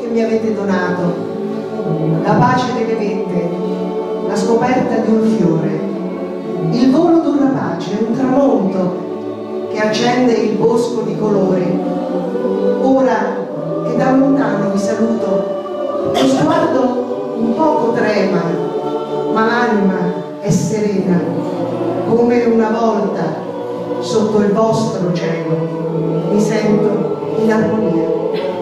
mi avete donato, la pace delle vette, la scoperta di un fiore, il volo d'un rapace, un tramonto che accende il bosco di colori. Ora che da lontano vi saluto, lo sguardo un poco trema, ma l'anima è serena, come una volta sotto il vostro cielo mi sento in armonia.